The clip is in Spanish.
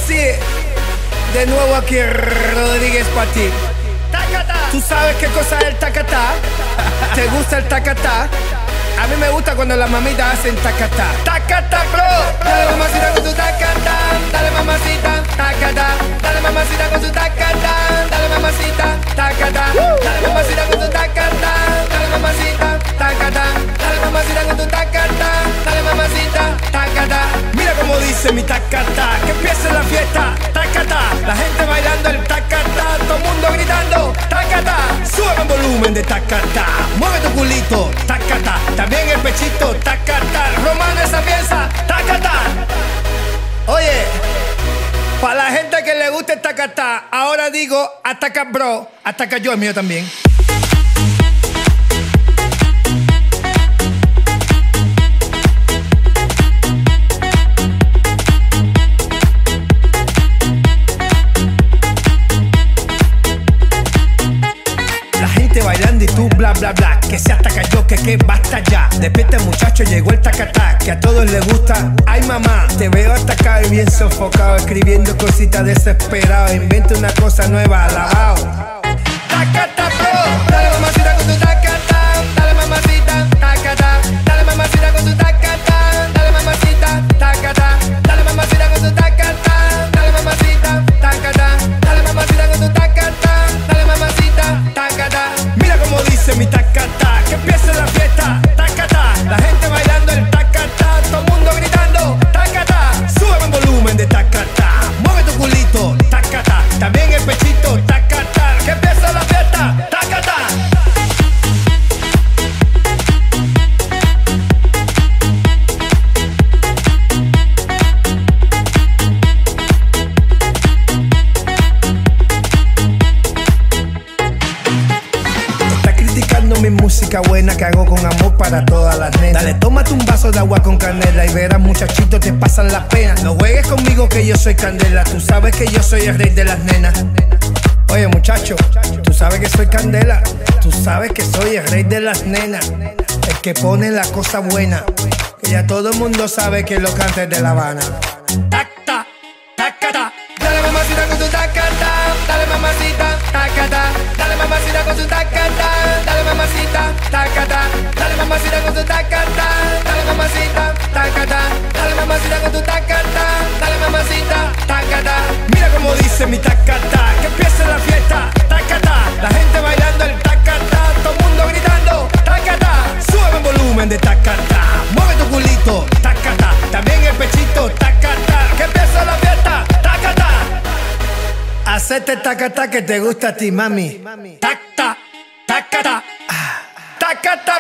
sí, de nuevo aquí Rodríguez para ti. ¿Tú sabes qué cosa es el tacatá? ¿Te gusta el tacatá? A mí me gusta cuando las mamitas hacen tacatá. Tacatá, bro. Dale mamacita con tu tacatá. Dale mamacita, tacatá. Dale mamacita con tu tacatá. Dale mamacita, tacatá. Dale mamacita con tu tacatá. Dale mamacita, tacatá. Dale mamacita con tu tacatá. Dale mamacita, tacatá. Mira cómo dice mi tacatá. Que empiece la fiesta, tacatá. La gente bailando el tacatá. Todo el mundo gritando, tacatá. Sube el volumen de tacatá. Mueve tu culito, tacatá. También el pechito, tacatá. Romano esa pieza, tacatá. Oye, para la gente que le gusta el tacatá, ahora digo, ataca bro, ataca yo, el mío también. Bailando y tú bla bla bla, que se ataca yo, que basta ya. Despierta muchacho, llegó el tacatá, que a todos les gusta. Ay mamá, te veo atacado y bien sofocado, escribiendo cositas desesperado. Inventa una cosa nueva, alabao. Tacatá bro, dale mamacita con tu tacatá. Dale mamacita, tacatá. Dale mamacita con tu tacatá. Dale mamacita, tacatá. Dale mamacita con tu tacatá. Dale mamacita, tacatá. Dale mamacita con tu tacatá. Dale mamacita, tacatá. Mira cómo dice mi tacatá, que empiece la fiesta, tacatá. La gente bailando el tacatá, todo el mundo gritando, tacatá. Sube el volumen de tacatá, mueve tu culito, tacatá. También el pechito, tacatá. Que empiece la fiesta, tacatá. Mi música buena que hago con amor para todas las nenas. Dale, tómate un vaso de agua con canela y verás muchachito te pasan las penas. No juegues conmigo que yo soy candela. Tú sabes que yo soy el rey de las nenas. Oye muchacho, tú sabes que soy candela. Tú sabes que soy el rey de las nenas. El que pone la cosa buena, que ya todo el mundo sabe que lo canta es de La Habana. Tacta, tacata. Dale mamacita con tu tacata. Dale mamacita, tacata. Dale mamacita con tu tacata. Dale mamacita, tacata. Dale mamacita con tu tacata. Dale mamacita, tacata. Dale mamacita con tu tacata. Dale mamacita, tacata. Mira cómo dice mi tacata, que empiece la fiesta, tacata. La gente bailando el tacata, todo el mundo gritando, tacata. Sube el volumen de tacata, mueve tu culito, tacata. También el pechito, tacata. Que empiece la fiesta, tacata. Hacete tacata que te gusta a ti, mami. Tacta, tacata, tacata.